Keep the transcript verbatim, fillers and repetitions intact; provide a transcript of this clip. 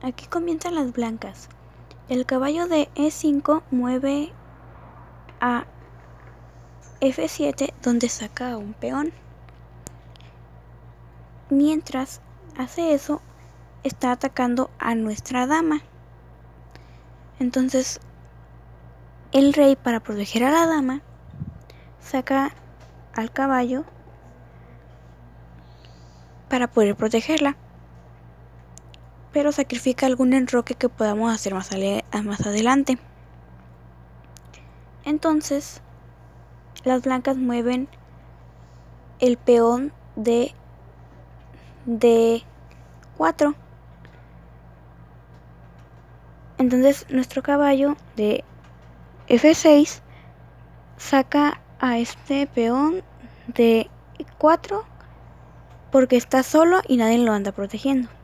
aquí comienzan las blancas. El caballo de E cinco mueve a F siete, donde saca a un peón. Mientras hace eso, está atacando a nuestra dama. Entonces, el rey, para proteger a la dama, saca al caballo para poder protegerla, pero sacrifica algún enroque que podamos hacer más, más adelante. Entonces, las blancas mueven el peón de D cuatro. Entonces nuestro caballo de F seis saca a este peón de cuatro porque está solo y nadie lo anda protegiendo.